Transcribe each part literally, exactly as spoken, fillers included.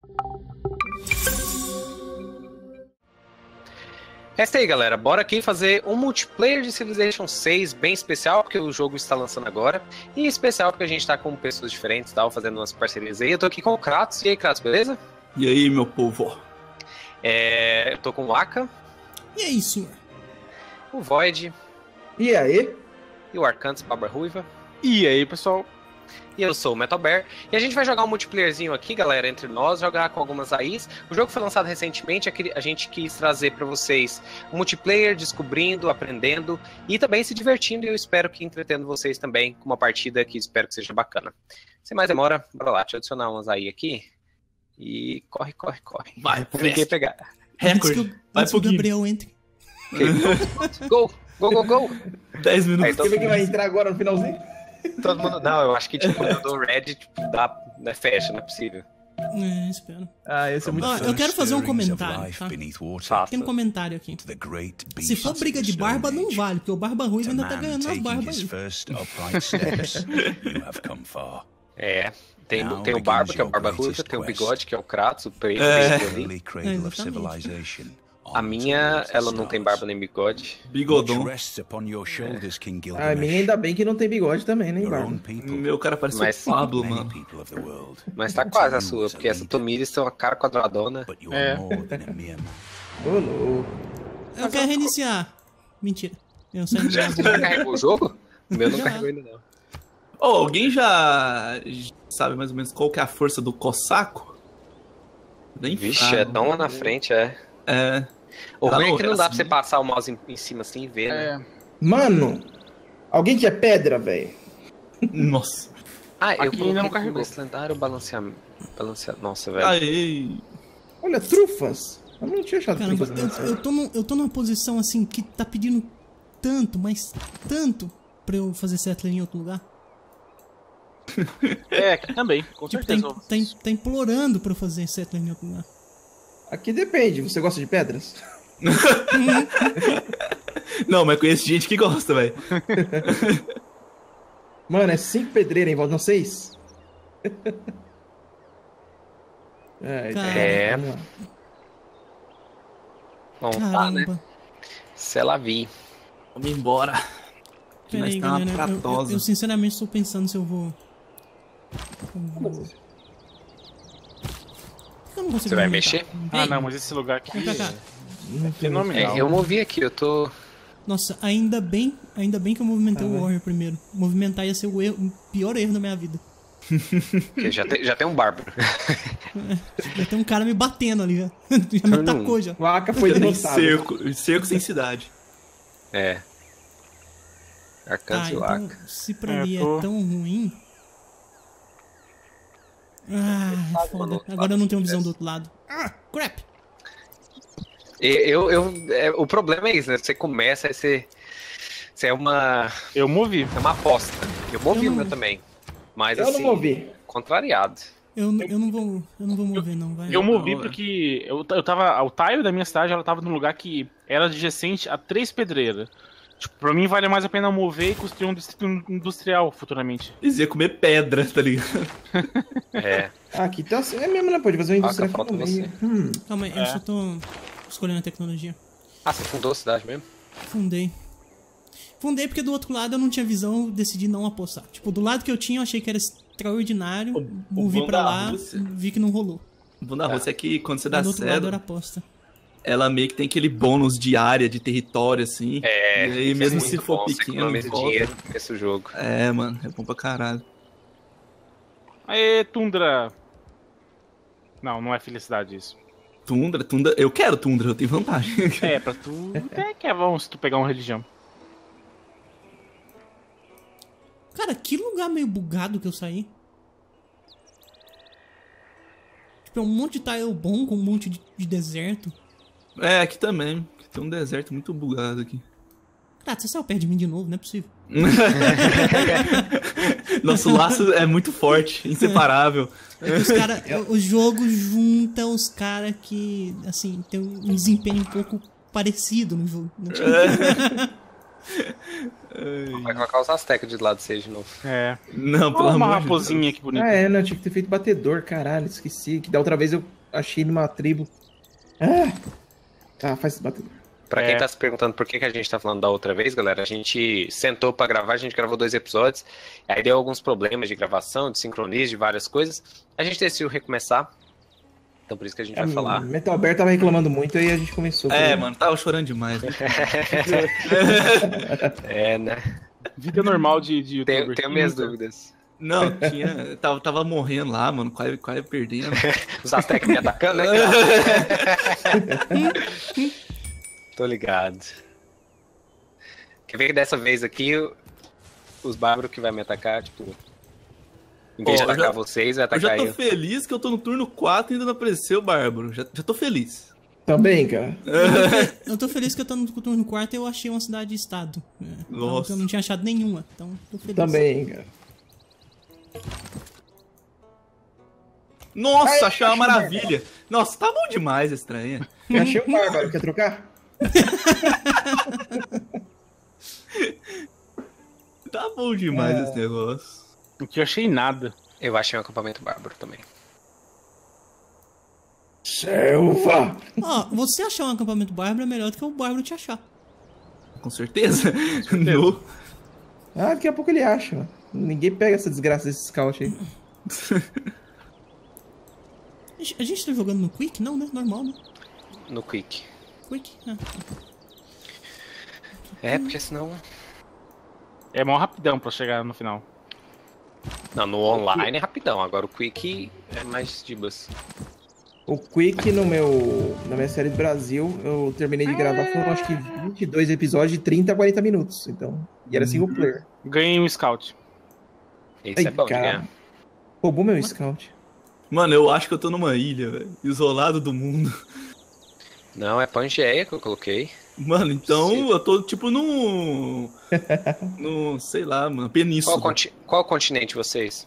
É isso aí, galera. Bora aqui fazer um multiplayer de Civilization seis bem especial, porque o jogo está lançando agora. E especial porque a gente tá com pessoas diferentes, tal, fazendo umas parcerias aí. Eu tô aqui com o Kratos. E aí, Kratos, beleza? E aí, meu povo? É, eu tô com o Aka. E aí, senhor? O Void. E aí? E o Arcantes Barba Ruiva. E aí, pessoal? E eu sou o Metal Bear. E a gente vai jogar um multiplayerzinho aqui, galera, entre nós, jogar com algumas A Is. O jogo foi lançado recentemente, a gente quis trazer pra vocês um multiplayer, descobrindo, aprendendo e também se divertindo. E eu espero que entretendo vocês também com uma partida que espero que seja bacana. Sem mais demora, bora lá, deixa eu adicionar umas A I aqui. E corre, corre, corre. Vai, ninguém pegar. Recorde. Vai pro o Gabriel entre. Okay. Go, go, go, go. dez minutos. Aí, todo mundo vai entrar agora no finalzinho? Todo mundo. Não, eu acho que tipo, eu dou red, tipo, dá, né, fecha, não é possível. É, espero. Ah, esse é muito Ó, difícil. eu quero fazer um comentário, tá? Faça. Pequeno comentário aqui. Se for briga de barba, não vale, porque o Barba Ruiva ainda tá ganhando nas barbas aí. É, tem, tem o Barba, que é o Barba Ruiva, tem o Bigode, que é o Kratos, o preto É. ali. A minha, ela não tem barba nem bigode. Bigodão. A minha ainda bem que não tem bigode também, nem barba. Meu cara parece Mas- o Pablo, mano. Mas tá quase a sua, porque essa Tomiris tem uma cara quadradona. É. Ô, louco. Eu quero reiniciar. Mentira. Eu saí do Já, meu você já carregou o jogo? O meu não Já. carregou ainda não. Ô, alguém já sabe mais ou menos qual que é a força do Cossaco? Nem Vixe, fala. é tão lá na frente, é. É. O Tá ruim é no- que não dá pra assim. você passar o mouse em, em cima assim e ver, né? É. Mano, alguém quer pedra, velho? Nossa. Ah, eu Aqui ainda não carregou. esse lendário balanceamento. Balanceamento. Nossa, velho. Aí. Olha, trufas. Eu não tinha achado Caramba, trufas eu, nessa. eu, tô num- eu tô numa posição assim que tá pedindo tanto, mas tanto pra eu fazer settler em outro lugar. É, aqui também, com Tipo, tá, certeza. im- tá, im- tá implorando pra eu fazer settler em outro lugar. Aqui depende, você gosta de pedras? Não, mas conheço gente que gosta, velho. Mano, é cinco pedreiras em volta, não seis? É, Cara. É. vamos lá. Bom, tá, né? Caramba. Se ela vir. Vamos embora. Que nós Peraí, tá uma galera. Eu, eu, pratosa. eu sinceramente estou pensando se eu vou. Eu vou- Por que eu não consigo Você vai movimentar? mexer? Ah, Ei, não, mas esse lugar aqui vem pra cá. é fenomenal. É, eu movi aqui, eu tô. Nossa, ainda bem, ainda bem que eu movimentei o Warrior primeiro. Movimentar ia ser o, erro, o pior erro da minha vida. Porque já, tem, já tem um bárbaro. Já tem um cara me batendo ali, já. Já me Turno um. atacou já. O Aka foi Tem derrotado. cerco, cerco sem cidade. É. Arcantes Ah, e o então, Aka. se pra É, mim eu tô- é tão ruim. Ah, foda. mano, Agora eu não tenho visão do outro lado. Ah, crap! Eu, eu, é, o problema é isso, né? Você começa, aí você. Você é uma. Eu movi. É uma aposta. Eu movi Eu o meu não- também. Mas Eu assim. não movi. Contrariado. Eu, eu não vou. Eu não vou mover, não, vai. Eu movi hora. porque eu, eu tava. O tile da minha cidade ela tava num lugar que era adjacente a três pedreiras. Tipo, pra mim vale mais a pena mover e construir um distrito industrial futuramente. Eles iam comer pedra, tá ligado? É. Ah, aqui tá assim. É mesmo, né? Pode fazer uma indústria Aka, falta no meio. você. Hum. Calma aí, eu É. só tô escolhendo a tecnologia. Ah, você fundou a cidade mesmo? Fundei. Fundei porque do outro lado eu não tinha visão, eu decidi não apostar. Tipo, do lado que eu tinha eu achei que era extraordinário, O- o movi bom pra da lá, Rússia- vi que não rolou. O bom da Rússia é que quando você dá Mas do outro lado cedo, era aposta. ela meio que tem aquele bônus de área, de território, assim. É. E aí, isso é mesmo muito se for bom, você pequeno, economiza volta. dinheiro nesse jogo. É, mano, é bom pra caralho. Aê, Tundra! Não, não é felicidade isso. Tundra, Tundra. Eu quero Tundra, eu tenho vantagem. É, pra tu. Até que é bom se tu pegar uma religião. Cara, que lugar meio bugado que eu saí. Tipo, é um monte de tile bom com um monte de, de deserto. É, aqui também. Tem um deserto muito bugado aqui. Cara, você saiu perto de mim de novo, não é possível. Nosso laço é muito forte, inseparável. É que os cara, o jogo junta os caras que, assim, tem um desempenho um pouco parecido no jogo. Né? Vai colocar os astecas de lado seja de novo. É. Não, pelo Olha uma amor de raposinha que bonita. Ah, é, né? Eu tinha que ter feito batedor, caralho, esqueci. Que da outra vez eu achei numa tribo. Ah, ah faz bater. Pra quem É. tá se perguntando por que, que a gente tá falando da outra vez, galera, a gente sentou pra gravar, a gente gravou dois episódios, aí deu alguns problemas de gravação, de sincronismo, de várias coisas. A gente decidiu recomeçar, então por isso que a gente vai falar. Metal Bear tava reclamando muito, aí a gente começou. É, mano, tava chorando demais. Né? É, né? Vida normal de, de Tenho, youtuber. tenho minhas Nunca. dúvidas. Não, tinha. Tava, tava morrendo lá, mano, quase, quase perdendo. Os Aztecas me atacando, né, cara? Tô ligado. Quer ver que dessa vez aqui, os bárbaros que vai me atacar, tipo... Em vez de Ó, eu atacar já- vocês, vai Eu já atacar tô eu. feliz que eu tô no turno quatro e ainda não apareceu o Bárbaro. Já, já tô feliz. Também, cara. Eu tô feliz que eu tô no turno quarto e eu achei uma cidade-estado. É, Nossa. Eu não tinha achado nenhuma, então tô feliz. Também, cara. Nossa, Ai, achei uma achei maravilha. Nossa, tá bom demais, estranha. Eu achei um bárbaro, quer trocar? Tá bom demais É. esse negócio. Aqui eu achei nada. Eu achei um acampamento bárbaro também. Selva! Ó, você achar um acampamento bárbaro é melhor do que o bárbaro te achar. Com certeza. No... Ah, daqui a pouco ele acha, mano. Ninguém pega essa desgraça desse scout aí. A gente- A gente tá jogando no Quick? Não, né? Normal, né? No Quick. Quick. Ah. É, porque senão... É mó rapidão pra chegar no final. Não, no online é rapidão, agora o Quick é mais de boas. O Quick no meu, na minha série do Brasil, eu terminei de gravar, foram acho que vinte e dois episódios de trinta a quarenta minutos. Então, e era single player. Ganhei um scout. Isso Ai, é bom de cara. ganhar. Roubou meu scout. Mano, eu acho que eu tô numa ilha, velho. Isolado do mundo. Não, é Pangeia que eu coloquei. Mano, então Sim. eu tô tipo num. num. Sei lá, mano. Península. Qual, conti... Qual continente vocês?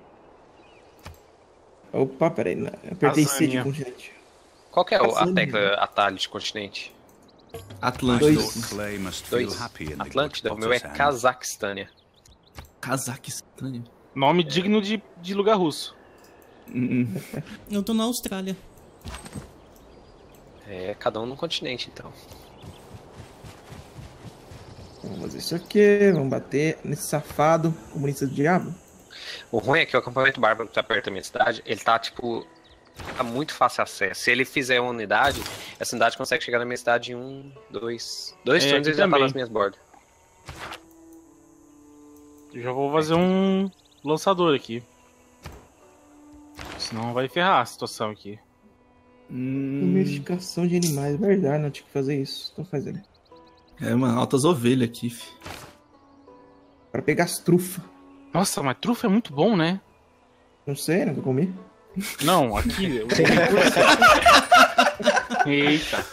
Opa, peraí, não, eu apertei C de Azânia. continente. Qual que é o- a Passando. tecla atalho de continente? Atlântico. Dois. Clay must feel Dois. happy in the Atlântida? O good meu é doctor's hand. Cazaquistânia. Cazaquistão. Nome digno de, de lugar russo. Hum, Eu tô na Austrália. É, cada um num continente, então. Vamos fazer isso aqui, vamos bater nesse safado comunista do diabo. O ruim é que o acampamento bárbaro que tá perto da minha cidade, ele tá, tipo... Tá muito fácil acesso. Se ele fizer uma unidade, essa unidade consegue chegar na minha cidade em um, dois... Dois É, turnos aqui ele já tá também. nas minhas bordas. Eu já vou fazer um lançador aqui. Senão vai ferrar a situação aqui. hum. Domesticação de animais, verdade, não tinha que fazer isso. Tô fazendo. É, mano, altas ovelhas aqui, fi. Pra pegar as trufas. Nossa, mas trufa é muito bom, né? Não sei, nunca comi. Não, aqui. eu- Eita.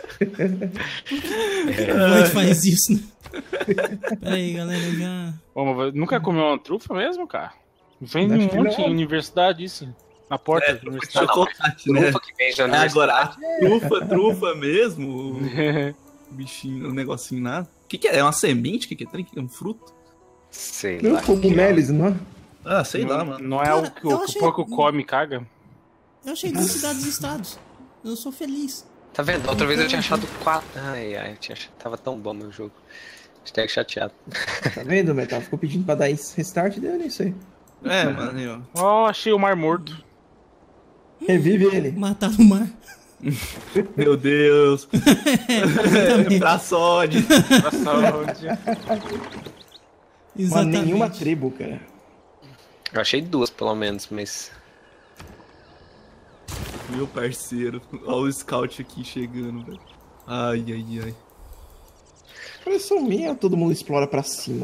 Como é que faz isso, né? Pera aí, galera, eu já... Ô, mas nunca comeu uma trufa mesmo, cara? Vende Acho um que monte não. em universidade isso. Na porta da universidade. Chocolate, né? Trufa que vende na É, universidade. agora, a trufa, trufa mesmo. O bichinho, o negocinho nada. O que, que é? É uma semente? O que, que é? Tem que é um fruto? Sei Não, lá. como que é. melis, não é? Ah, sei lá, não, mano. não é Cara, algo que o, eu que achei- o porco come e caga? Eu achei duas cidades e estados. Eu sou feliz. Tá vendo? Outra vez eu tinha achado quatro. Ai, ai, eu tinha achado... tava tão bom meu jogo. Estou chateado. Tá vendo, Metal? Ficou pedindo pra dar restart, deu nisso aí. É, mano, aí, ó. Ó, achei o mar morto. Revive ele. Mataram o mar. Meu Deus. Exatamente. pra sode. Pra saúde. Mas Exatamente. nenhuma tribo, cara. Eu achei duas, pelo menos, mas... Meu parceiro. Olha o scout aqui chegando, velho. Ai, ai, ai. Impressão minha, todo mundo explora pra cima.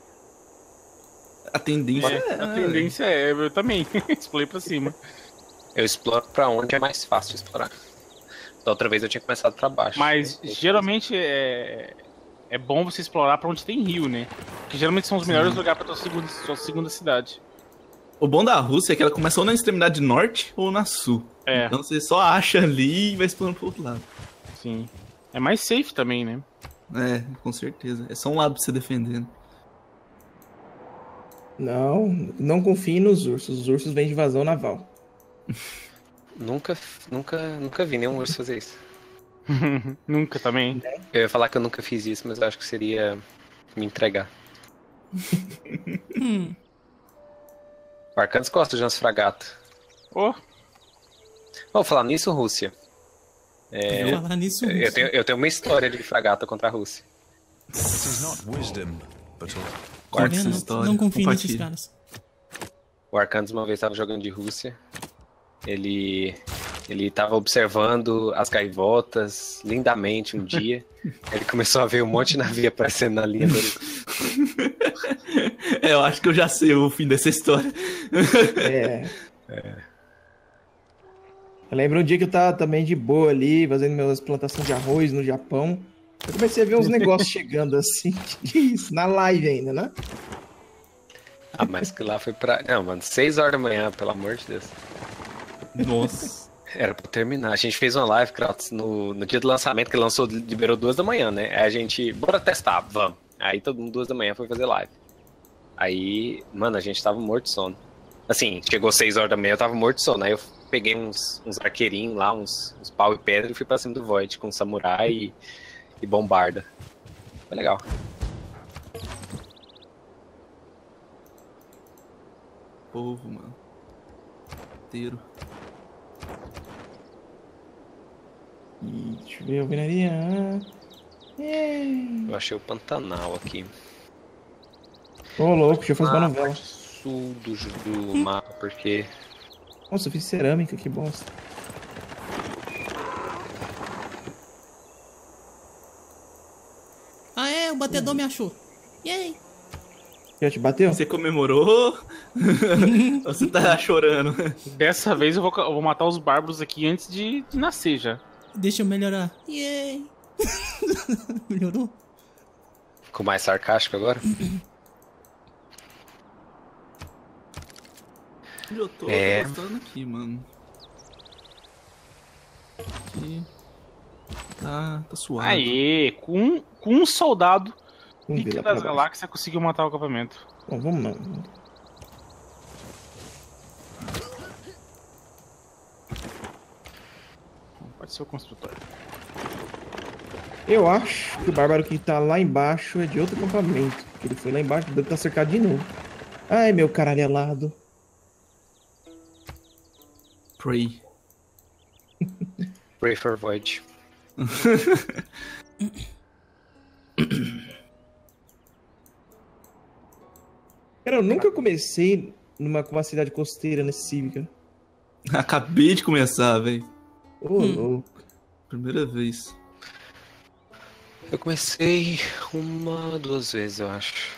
A tendência É, é. a tendência é, eu também. Explorei pra cima. Eu exploro pra onde é mais fácil de explorar. Da outra vez eu tinha começado pra baixo. Mas geralmente é, é bom você explorar pra onde tem rio, né? Porque geralmente são os melhores lugares pra tua segunda, sua segunda cidade. O bom da Rússia é que ela começa ou na extremidade norte ou na sul. É, Então você só acha ali e vai explorando pro outro lado. sim. É mais safe também, né? É, com certeza. É só um lado pra você defender. né? Não, não confie nos ursos. Os ursos vêm de invasão naval. Nunca, nunca, nunca vi nenhum urso fazer isso. Nunca também. Eu ia falar que eu nunca fiz isso, mas eu acho que seria me entregar. Hum. O Arcanos gosta de umas fragatas. Oh, Vou falar nisso, Rússia. É, falar nisso. Eu tenho, eu tenho uma história de fragata contra a Rússia. This is not wisdom, but a O Tá Ar- vendo? história, Não confio nesses compartilha. caras. O Arcanos uma vez estava jogando de Rússia. Ele ele estava observando as gaivotas lindamente um dia. Ele começou a ver um monte de navio aparecendo na linha dele. É, eu acho que eu já sei o fim dessa história. É. Eu lembro um dia que eu tava também de boa ali, fazendo minhas plantações de arroz no Japão. Eu comecei a ver uns negócios chegando assim. Que isso? Na live ainda, né? Ah, mas que lá foi pra... Não, mano, seis horas da manhã, pelo amor de Deus. Nossa. Era pra terminar. A gente fez uma live, Kratos, no, no dia do lançamento, que lançou, liberou duas da manhã, né? Aí a gente, bora testar, vamos. Aí todo mundo duas da manhã foi fazer live. Aí, mano, a gente tava morto de sono. Assim, chegou seis horas da manhã, eu tava morto de sono. Aí eu peguei uns, uns arqueirinhos lá, uns, uns pau e pedra e fui pra cima do Void com samurai e, e bombarda. Foi legal. Povo, mano. Inteiro. E deixa eu ver, alvenaria. Eu achei o Pantanal aqui. Ô, louco, deixa eu fazer uma Ah, novela. parte sul do, do mapa, porque... Nossa, eu fiz cerâmica, que bosta. Ah, é, o batedor me achou. Yay! Já te bateu? Você comemorou? Ou você tá chorando? dessa vez eu vou, eu vou matar os bárbaros aqui antes de, de nascer já. Deixa eu melhorar. Yay! Melhorou? Ficou mais sarcástico agora? Eu tô É. gostando aqui, mano. Aqui. Tá, tá suave. Aê, com, com um soldado Vamos ver pica lá pra das baixo. galáxias conseguiu matar o acampamento. Bom, vamos lá. Pode ser o construtor. Eu acho que o bárbaro que tá lá embaixo é de outro acampamento. Porque ele foi lá embaixo, deve estar cercado de novo. Ai, meu caralho alado. Pray. Pray for Void. Cara, eu nunca comecei numa com uma cidade costeira nesse Civ, cara. Acabei de começar, velho. Ô, louco. Primeira vez. Eu comecei uma, duas vezes, eu acho.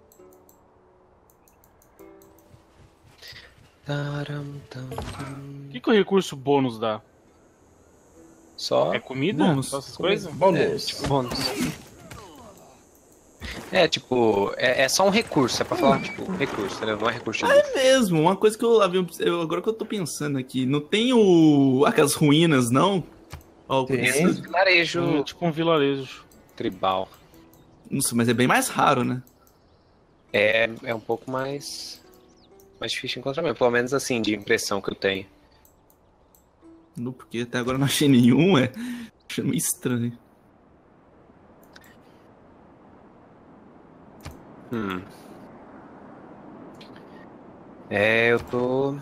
Taram, tam, tam. O que, que o recurso bônus dá? Só É comida? Bônus. Só essas coisas? Bônus. tipo bônus. É, tipo, é, é só um recurso, é pra falar, tipo, recurso, entendeu? Não é recurso de luta. É mesmo, uma coisa que eu havia. eu- Agora que eu tô pensando aqui, não tem o. aquelas ruínas, não? Ó, Tem. Esse é vilarejo Um- tipo um vilarejo. tribal. Nossa, mas é bem mais raro, né? É, é um pouco mais, mais difícil de encontrar mesmo, pelo menos assim, de impressão que eu tenho. Não, porque até agora eu não achei nenhum, é. Achei meio estranho. Hum. É, eu tô...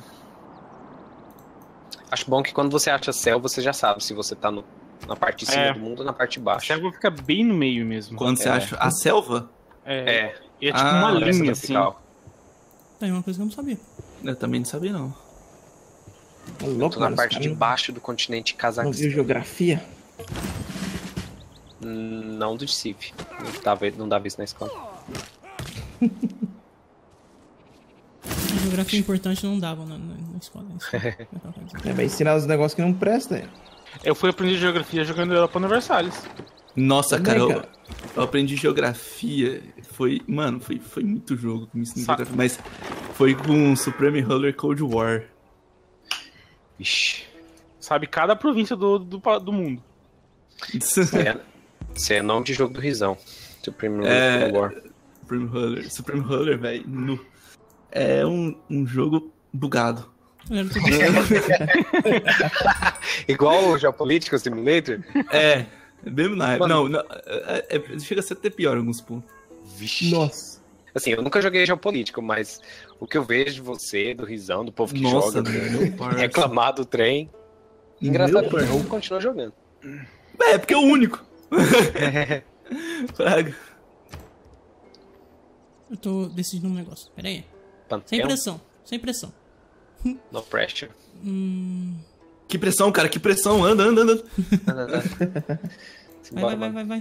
Acho bom que quando você acha céu, você já sabe se você tá no, na parte de cima É. do mundo ou na parte de A baixo. selva fica bem no meio mesmo. Quando você É. acha a selva, É. É, E é tipo Ah, uma floresta linha, assim. tropical. Tá aí uma coisa que eu não sabia. eu também não sabia, não. Ô, Eu louco, tô na mano, os parte caras de não- baixo do continente Não viu Cazaquistão. geografia? Hum, Não do Civ. Não dava, não dava isso na escola. A geografia importante não dava na, na, na escola. Isso. É, vai ensinar os negócios que não prestam. é. Eu fui aprender geografia jogando Europa Universalis. Nossa, Também, cara, eu, cara. eu aprendi geografia. Foi. Mano, foi, foi muito jogo que me ensinou Sa- geografia. Mas foi com Supreme Roller Cold War. Vixe. Sabe cada província do, do, pa- do mundo. É, Isso é nome de jogo do Rizão. Supreme É. War. Supreme Roller. Supreme Roller, velho. no- É um, um jogo bugado. Eu tô pensando. Igual o Geopolítico Simulator? É, mesmo na época. Mano. Não, não é, é- chega a ser até pior em alguns pontos. Vixe. Nossa. Assim, eu nunca joguei Geopolítico, mas o que eu vejo de você, do Risão, do povo que Nossa, joga, meu parça. reclamar do trem. Engraçado Meu que o parça. jogo continua jogando. É, é porque é o único. Praga. Eu tô decidindo um negócio. Pera aí. Sem Panteão, pressão. Sem pressão. no pressure. Hum... Que pressão, cara, que pressão. Anda, anda, anda. Vai, Simbora, vai, vai, mano. vai, vai.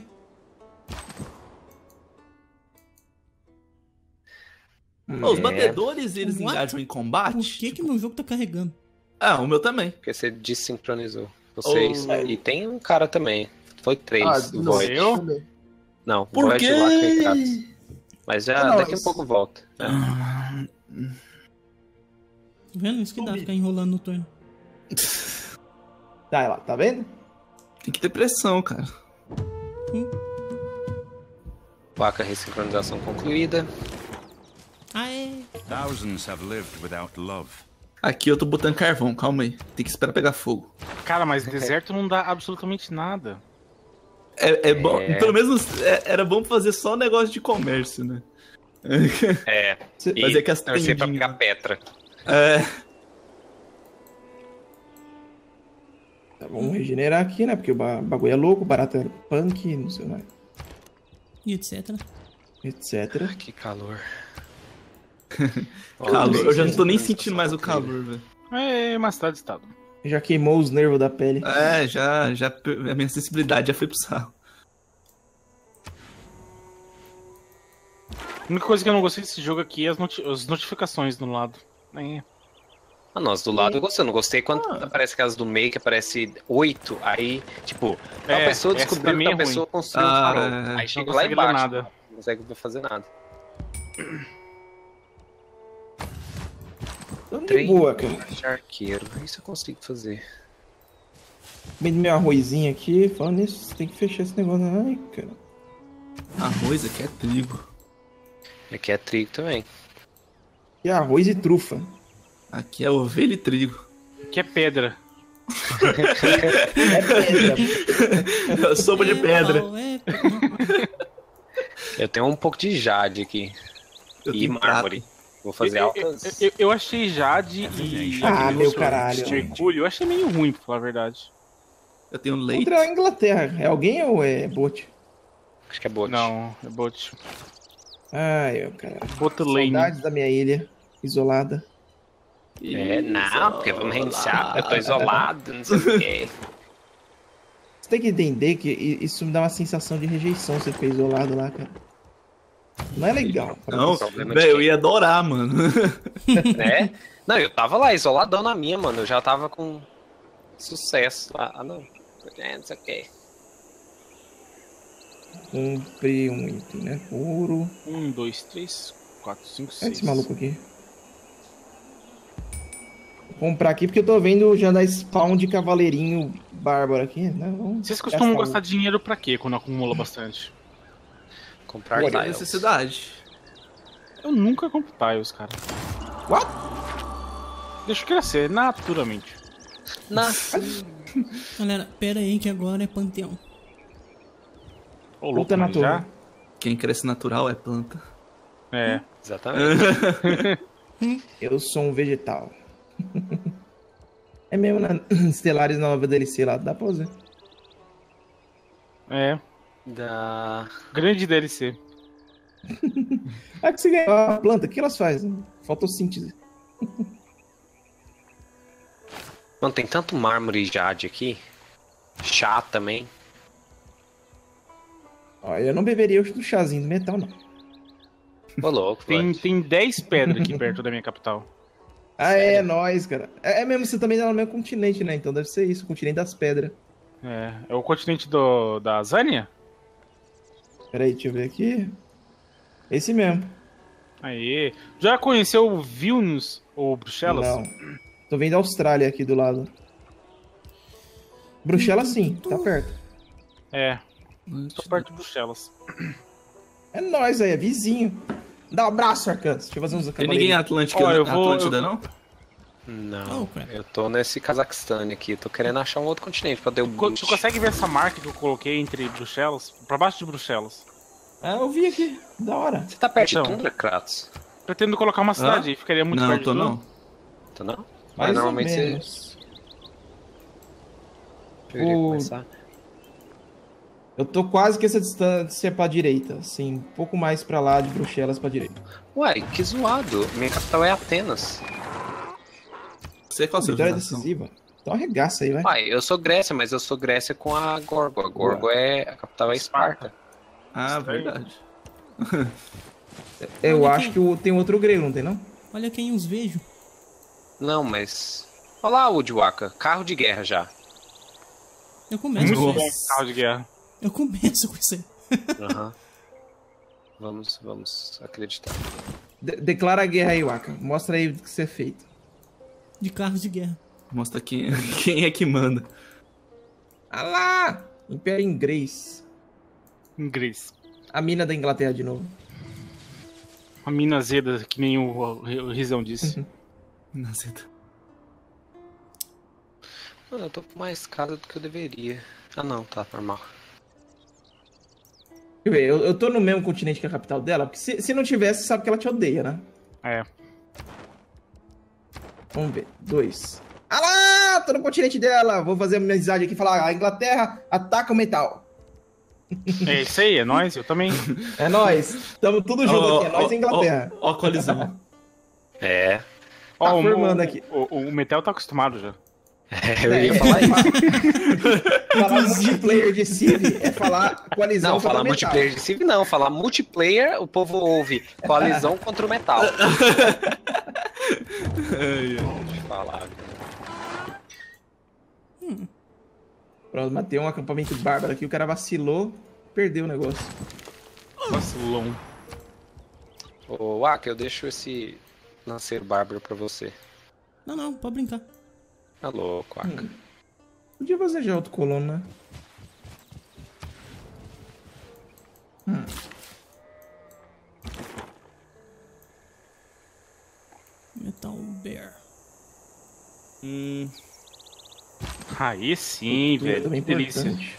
Ó, os É. batedores, eles What? engajam em combate? Por que que meu jogo tá carregando? Ah, o meu também. Porque você desincronizou vocês. Oh. E tem um cara também. Foi três. Ah, do não, Void. eu? também. Não, Por Void quê? lá com o Kratos. Mas já Ah, não, daqui a isso- pouco volta. É. Ah, Tá vendo? Isso que dá, ficar enrolando no turno. Tá lá, tá vendo? Tem que ter pressão, cara. Placa ressincronização concluída. Ah, é. Thousands have lived without love. Aqui eu tô botando carvão, calma aí. Tem que esperar pegar fogo. Cara, mas deserto não dá absolutamente nada. É, é bom, É. pelo menos é- era bom fazer só negócio de comércio, né? É. Cê- E Fazer que as torcer pra tendinhas. pegar Petra. É, Tá, vamos regenerar aqui, né? Porque o ba- bagulho é louco, o barato é punk, não sei mais, E etcétera. etcétera. Que calor. calor. Eu já não tô nem Ó, sentindo mais o calor, velho. É, mas tá de estado. Já queimou os nervos da pele. É, já, já. A minha sensibilidade já foi pro sarro. A única coisa que eu não gostei desse jogo aqui é as, noti- as notificações do lado. É. Ah, nossa, do lado eu gostei. Eu não gostei quando aparece aquelas do meio que aparece oito. Aí, tipo, tal É, pessoa essa descobriu também que é a pessoa ruim. construiu um Ah, farol. é. Aí chega Não lá consegue ler embaixo. nada. Não consegue fazer nada. Então, de Trem. boa, cara. De arqueiro. Isso eu consigo fazer. Comendo meu arrozinho aqui, falando nisso, você tem que fechar esse negócio. Ai, cara. Arroz aqui é trigo. Aqui é trigo também. E arroz e trufa. Aqui é ovelha e trigo. Aqui é pedra. É pedra. Sopa de pedra. Pau, é, pau. Eu tenho um pouco de jade aqui. Eu E tenho mármore. prata. Vou fazer eu, altas. eu, eu- eu achei Jade e. Ah, aquele meu outro caralho. Mercúrio, eu achei meio ruim, pra falar a verdade. Eu tenho leite. Contra a Inglaterra. É alguém ou é bot? Acho que é bot. Não, é bot. Ai, meu cara. Bot lane. Saudades da minha ilha. Isolada. É, não, porque vamos reiniciar. Eu tô isolado, não sei o quê. Você tem que entender que i- isso me dá uma sensação de rejeição você ficar isolado lá, cara. Não é legal. Não, problema de velho, eu quem? ia adorar, mano. Né? Não, eu tava lá, isoladão na minha, mano. Eu já tava com sucesso lá. Ah, não. É, não sei o quê. Compre um item, né? Ouro. Um, dois, três, quatro, cinco, Olha seis. esse maluco aqui. Vou comprar aqui porque eu tô vendo já dar spawn de cavaleirinho bárbaro aqui. Né? Vamos Vocês costumam gastar gastar dinheiro pra quê quando acumula bastante? Comprar Por tiles. necessidade. Eu nunca compro tiles, cara. o- What? Deixa crescer, naturalmente. Nossa. Galera, pera aí que agora é panteão. Ô, louco, Luta mas natural. já? Quem cresce natural é planta. É. Exatamente. Eu sou um vegetal. É mesmo na Stellaris na nova D L C lá, dá pra fazer. É. Da... Grande D L C. Ah, que você ganhou a planta, o que elas fazem? Fotossíntese. Mano, tem tanto mármore e jade aqui. Chá também. Ó, eu não beberia o chazinho do metal, não. Ô, louco, Tem, velho. tem dez pedras aqui perto da minha capital. Ah, é, nóis, cara. É, é mesmo, você também tá no mesmo continente, né? Então deve ser isso, o continente das pedras. É. É o continente do, da Zânia? Pera aí, deixa eu ver aqui. Esse mesmo. Aê. Já conheceu o Vilnius ou Bruxelas? Não. Tô vendo a Austrália aqui do lado. Bruxelas sim, tá perto. É. Tô perto de Bruxelas. É nóis aí, é vizinho. Dá um abraço, Arcanos. Deixa eu fazer uns Tem ninguém em cavaleiros. Atlântica, Ó, eu vou- Atlântida, eu- não? Não, Oh, crap. eu tô nesse Cazaquistão aqui. Tô querendo achar um outro continente pra ter o Co- boot. Tu consegue ver essa marca que eu coloquei entre Bruxelas? Pra baixo de Bruxelas. Ah, eu vi aqui. Da hora. Você tá perto Então. de Tundra, Kratos? Pretendo colocar uma cidade e ficaria muito Não, perto tô de não. tudo. Tá não? Mais ou normalmente você- menos. Eu iria O- começar. Eu tô quase que essa distância pra direita, assim, um pouco mais pra lá de Bruxelas pra direita. Uai, que zoado. Minha capital é Atenas. Você qual a sua Vitória civilização? decisiva. Então arregaça aí, vai. Uai, eu sou Grécia, mas eu sou Grécia com a Gorgo. A Gorgo é. A capital é Esparta. Ah, Estranho. verdade. Eu Olha acho quem- que o- tem outro grego, não tem não? Olha quem os vejo. Não, mas. Olha lá, Udiwaka. Carro de guerra já. Eu começo Muito com bom isso. carro de guerra. Eu começo com isso aí. Aham. Vamos, vamos acreditar. De- declara a guerra aí, Waka. Mostra aí o que você é feito. De carros de guerra. Mostra quem, quem é que manda. Ah lá! Império Inglês. Inglês. A mina da Inglaterra de novo. Uma mina azeda, que nem o, o, o Rizão disse. Nazeta. Mano, eu tô com mais casa do que eu deveria. Ah não, tá normal. Deixa eu ver, eu, eu tô no mesmo continente que a capital dela, porque se, se não tivesse, sabe que ela te odeia, né? É. Vamos ver. Dois. Ah lá! Tô no continente dela! Vou fazer uma amizade aqui e falar: a Inglaterra ataca o metal. É isso aí, é nóis, eu também. É nóis. Tamo tudo junto aqui, é nós e Inglaterra. Ó, ó a colisão. É. Tá Ó, o, formando o, aqui. O, o Metel tá acostumado já. É, eu ia falar isso. Falar multiplayer de Civ é falar coalizão Não, contra falar metal. multiplayer de Civ não. Falar multiplayer, o povo ouve coalizão contra o metal. Ai, ai. Deixa eu falar. Pronto, matei um acampamento bárbaro aqui, o cara vacilou, perdeu o negócio. Vacilão. Ô, Waka, eu deixo esse lanceiro bárbaro pra você. Não, não, pode brincar. Tá louco, Waka. Podia fazer já outro colono, né? Hum. Metal Bear. Hum, Aí sim, Cultura velho. também Que delícia. importante.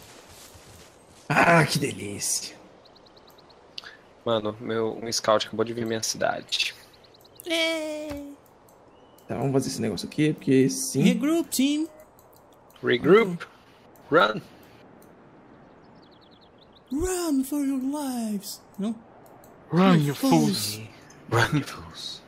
Ah, que delícia. Mano, meu, um scout acabou de vir minha cidade. É. Tá, vamos fazer esse negócio aqui, porque sim. Regroup, team. Regroup. Run. Run for your lives. Não? Run, you fools. Run, you fools.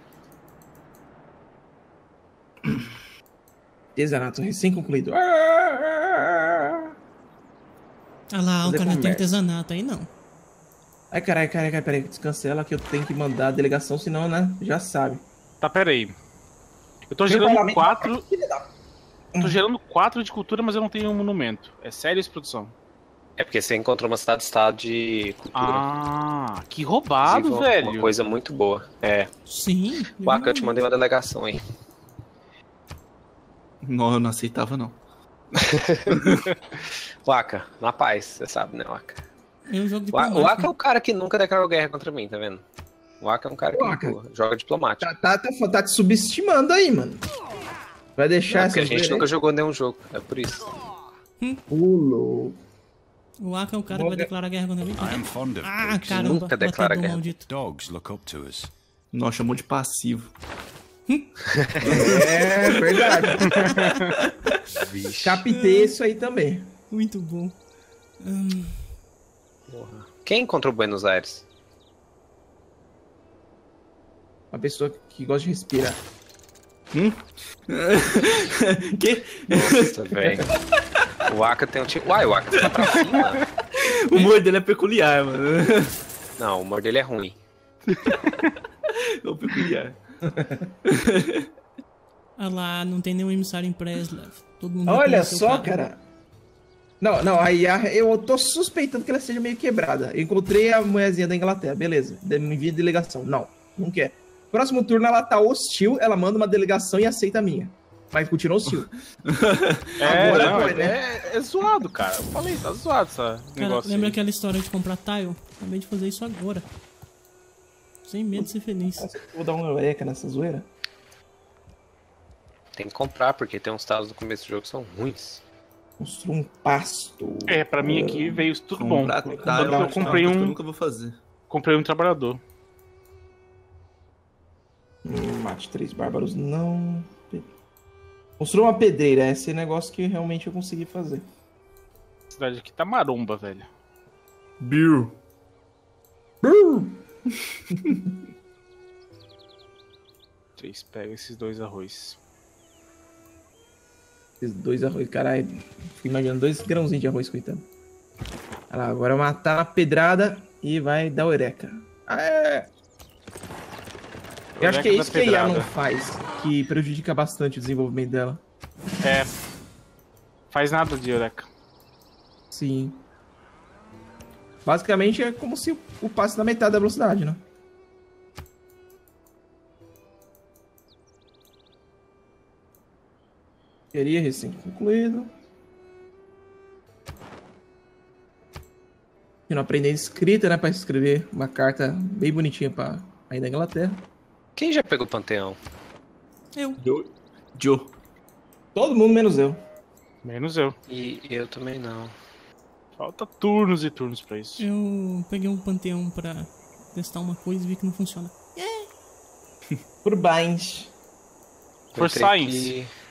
Artesanato recém-concluído. Ah, Ah lá, o Fazer cara tem comércio. artesanato aí, não. Ai, caralho, caralho, caralho, peraí, descancela que eu tenho que mandar a delegação, senão, né, já sabe. Tá, pera aí. Eu tô gerando parlamento- quatro. Tô gerando quatro de cultura, mas eu não tenho um monumento. É sério isso, produção? É porque você encontrou uma cidade-estado de cultura. Ah, que roubado, Inclusive, velho. Uma coisa muito boa. É. Sim. Waka, eu te mandei uma delegação aí. não, eu não aceitava, não. Waka, na paz, você sabe, né, Waka? É um jogo O Wa- o diplomático. Waka é o cara que nunca declarou guerra contra mim, tá vendo? O Waka é um cara que Waka. nunca joga diplomático. Tá, tá, tá, tá te subestimando aí, mano. Vai deixar Não, porque a essa gente zoeira nunca aí? jogou nenhum jogo, é por isso. Pulo. O Aka é o cara que vai declarar guerra contra mim. I am fond of Ah, pigs. caramba. nunca declara matador guerra. maldito. Dogs look up to us. Nossa, chamou de passivo. É verdade. Captei isso aí também. Muito bom. Hum, Porra. Quem encontrou Buenos Aires? Uma pessoa que gosta de respirar. que? Nossa, velho. O Waka tem um tipo. Uai, o Waka tá pra cima. O humor dele é peculiar, mano. Não, o humor dele é ruim. É o peculiar. ah lá, não tem nenhum emissário em Preslav. Todo mundo Olha reconheceu só, o cara. Não, não, aí a- eu tô suspeitando que ela seja meio quebrada. Eu encontrei a mulherzinha da Inglaterra, beleza. De- Me envia delegação. Não, não quer. Próximo turno ela tá hostil, ela manda uma delegação e aceita a minha. Mas continua hostil. É, Agora não, foi, é, né? é, é zoado, cara. Eu falei, tá zoado esse Cara, negócio. lembra aí. aquela história de comprar tile? Acabei de fazer isso agora. Sem medo de ser feliz. Nossa, eu vou dar uma eureka nessa zoeira. tem que comprar, porque tem uns tiles no começo do jogo que são ruins. Construa um pasto. É, pra mim aqui veio tudo bom. Comprar Quando tile, eu comprei é uma coisa que eu um, nunca vou fazer. comprei um trabalhador. Hum, mate três bárbaros, não. Construa uma pedreira, esse é negócio que realmente eu consegui fazer. A cidade aqui tá maromba, velho. Beer. Três, pega esses dois arroz. Esses dois arroz, caralho. Fico imaginando dois grãozinhos de arroz, coitado. Olha lá, agora matar na pedrada e vai dar o eureka. Ah, é. Eu acho que é Eureka isso da que a I A pedrada. não faz, que prejudica bastante o desenvolvimento dela. É. Faz nada de Eureka. Sim. Basicamente é como se o passe na metade da velocidade, né? Queria recém concluído. E não aprender escrita, né? Pra escrever uma carta bem bonitinha pra aí da Inglaterra. Quem já pegou o Panteão? Eu. Joe. Todo mundo menos eu. Menos eu. E eu também não. Falta turnos e turnos pra isso. Eu peguei um panteão pra testar uma coisa e vi que não funciona. Por bains. For Eu teria Science. que-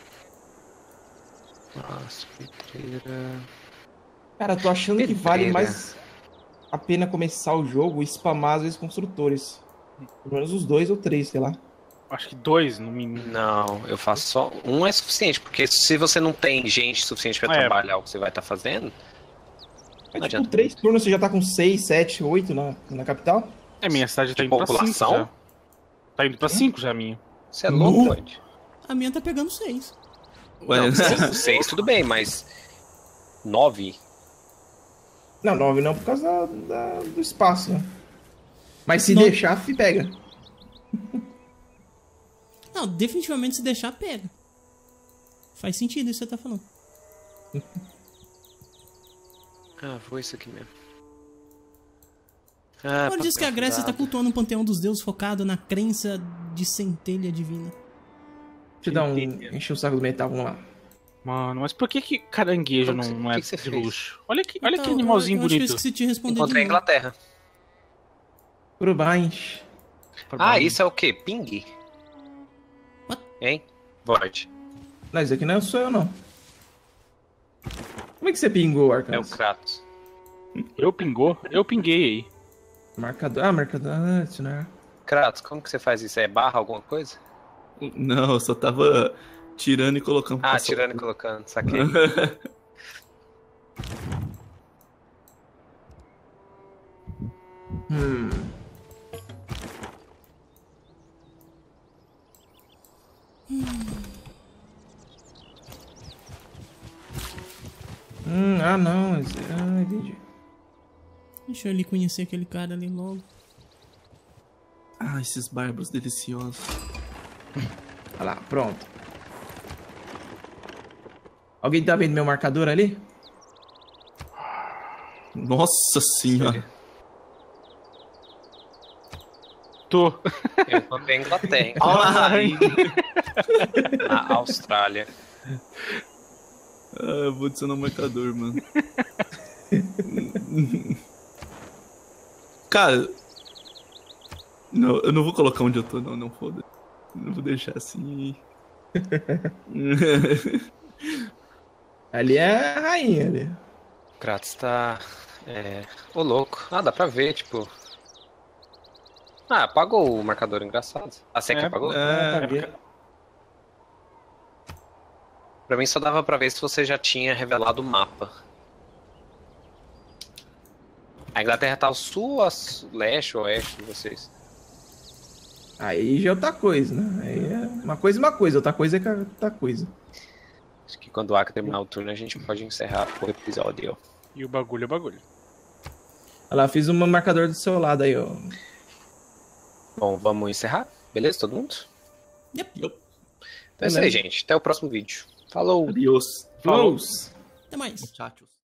Nossa, pedreira. Cara, eu tô achando que vale Pedreira. mais a pena começar o jogo e spamar às vezes construtores. Pelo menos os dois ou três, sei lá. Acho que dois, no mínimo. Não, eu faço só um é suficiente, porque se você não tem gente suficiente pra É. trabalhar o que você vai estar fazendo, É Não tipo, adianta. três turnos você já tá com seis, sete, oito na, na capital. É, minha cidade tá De indo pra cinco população? já. Tá indo pra cinco já, minha. você é louco, pode. A minha tá pegando seis. Ué, Não, cinco, seis, tudo bem, mas nove. Não, nove não por causa da, da- do espaço, né? Mas se Não. deixar, se pega. Não, definitivamente se deixar, pega. Faz sentido isso que você tá falando. Ah, foi isso aqui mesmo. Ah, Agora diz que a papel Grécia está furado. cultuando um panteão dos deuses focado na crença de centelha divina. Deixa eu dar um. Encher o saco do metal, vamos lá. Mano, mas por que que caranguejo Como não, que você- não é que que você de fez? luxo? Olha que, olha que Então, animalzinho eu, eu acho que eu bonito. esqueci de te responder Encontrei a de novo. Inglaterra. Por bains. Ah, isso é o quê? Ping? What? Hein? Void. Não, isso aqui não sou eu, não. Como é que você pingou, É o Arcanos? Kratos. Eu pingou? Eu pinguei aí. Marcador. Ah, marcador. Ah, isso não é. Kratos, como que você faz isso? É barra alguma coisa? Não, eu só tava tirando e colocando. Ah, pra tirando e soltar. colocando, saquei. Hum. Hum, ah não, mas- ah, entendi. Deixa eu ali conhecer aquele cara ali logo. Ah, esses bárbaros deliciosos. Olha lá, pronto. Alguém tá vendo meu marcador ali? Nossa senhora. Tô. Eu encontrei a Inglaterra, hein? Ai. Na Austrália. Ah, eu vou adicionar um marcador, mano. Cara. Não, eu não vou colocar onde eu tô, não, não foda. Eu vou deixar assim. Ali é a rainha ali. Kratos tá. É. Ô louco. Ah, dá pra ver, tipo. Ah, apagou o marcador, engraçado. Ah, você que É, apagou? Ah, É, tá vendo? Pra mim só dava pra ver se você já tinha revelado o mapa. A Inglaterra tá ao sul, a su- leste, oeste de vocês. Aí já é outra coisa, né? Aí é uma coisa é uma coisa, outra coisa é outra coisa. Acho que quando o Aka terminar o turno a gente pode encerrar o episódio. E o bagulho é bagulho. Olha lá, fiz um marcador do seu lado aí, ó. Bom, vamos encerrar? Beleza, todo mundo? Yep. Então é isso aí, gente. Até o próximo vídeo. Falou! Adiós. Falou! Até mais. Muchachos.